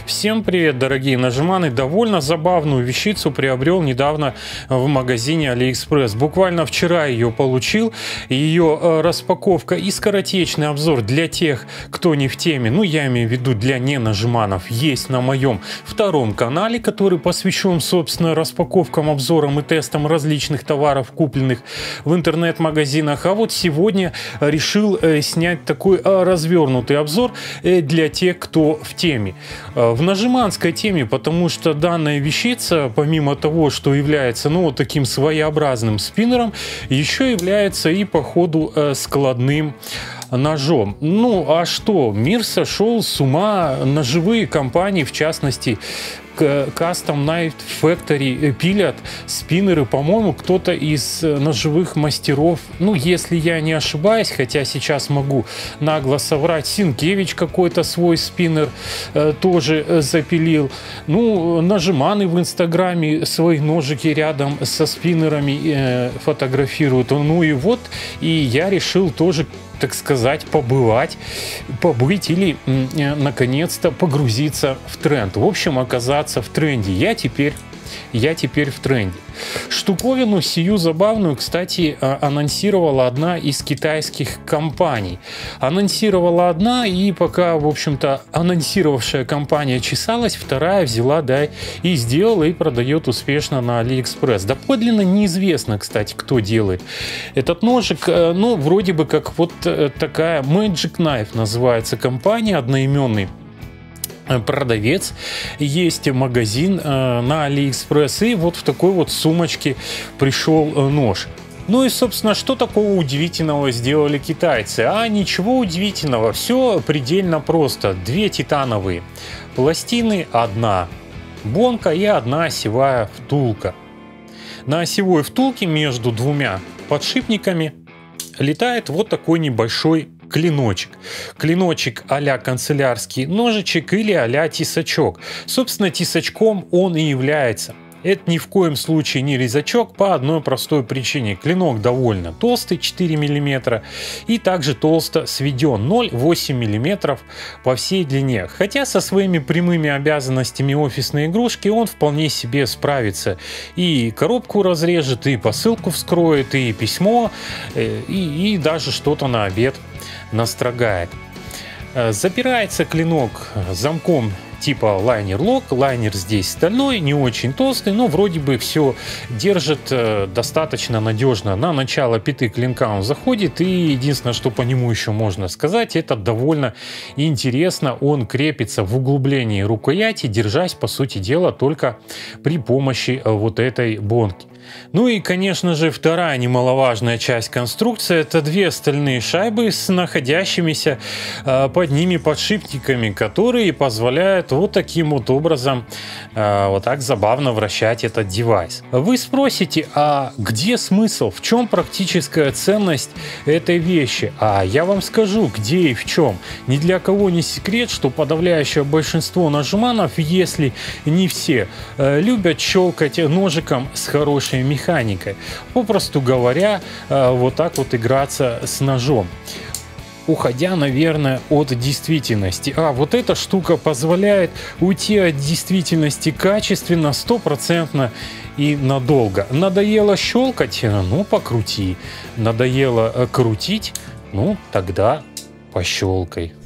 Всем привет, дорогие нажиманы! Довольно забавную вещицу приобрел недавно в магазине AliExpress. Буквально вчера ее получил. Ее распаковка и скоротечный обзор для тех, кто не в теме, ну я имею в виду для ненажиманов, есть на моем втором канале, который посвящен, собственно, распаковкам, обзорам и тестам различных товаров, купленных в интернет-магазинах. А вот сегодня решил снять такой развернутый обзор для тех, кто в теме. В нажиманской теме, потому что данная вещица, помимо того, что является, ну, вот таким своеобразным спиннером, еще является и по ходу складным ножом. Ну, а что? Мир сошел с ума, ножевые компании, в частности, Custom Knife Factory, пилят спиннеры. По-моему, кто-то из ножевых мастеров, ну, если я не ошибаюсь, хотя сейчас могу нагло соврать, Синкевич какой-то свой спиннер тоже запилил. Ну, нажиманы в Инстаграме свои ножики рядом со спиннерами фотографируют. Ну и вот, и я решил тоже, так сказать, побыть или наконец-то погрузиться в тренд. В общем, оказаться в тренде. Я теперь в тренде. Штуковину сию забавную, кстати, анонсировала одна из китайских компаний. Анонсировала одна, и пока, в общем-то, анонсировавшая компания чесалась, вторая взяла, да, и сделала, и продает успешно на AliExpress. Доподлинно неизвестно, кстати, кто делает этот ножик. Ну, вроде бы как вот такая Magic Knife называется компания, одноименный продавец, есть магазин на AliExpress, и вот в такой вот сумочке пришел нож. Ну и, собственно, что такого удивительного сделали китайцы? А ничего удивительного, все предельно просто. Две титановые пластины, одна бонка и одна осевая втулка. На осевой втулке между двумя подшипниками летает вот такой небольшой клиночек. Клиночек а-ля канцелярский ножичек или а-ля тесачок. Собственно, тесачком он и является. Это ни в коем случае не резачок по одной простой причине. Клинок довольно толстый, 4 мм, и также толсто сведен, 0,8 мм по всей длине. Хотя со своими прямыми обязанностями офисной игрушки он вполне себе справится. И коробку разрежет, и посылку вскроет, и письмо, и даже что-то на обед настрогает. Запирается клинок замком типа лайнер-лок. Лайнер здесь стальной, не очень толстый, но вроде бы все держит достаточно надежно. На начало пяты клинка он заходит, и единственное, что по нему еще можно сказать, это довольно интересно. Он крепится в углублении рукояти, держась, по сути дела, только при помощи вот этой бонки. Ну и, конечно же, вторая немаловажная часть конструкции — это две стальные шайбы с находящимися под ними подшипниками, которые позволяют вот таким вот образом вот так забавно вращать этот девайс. Вы спросите, а где смысл, в чем практическая ценность этой вещи? А я вам скажу, где и в чем. Ни для кого не секрет, что подавляющее большинство нажиманов, если не все, любят щелкать ножиком с хорошей механикой. Попросту говоря, вот так вот играться с ножом, уходя, наверное, от действительности. А вот эта штука позволяет уйти от действительности качественно, стопроцентно и надолго. Надоело щелкать? Ну, покрути. Надоело крутить? Ну, тогда пощелкай.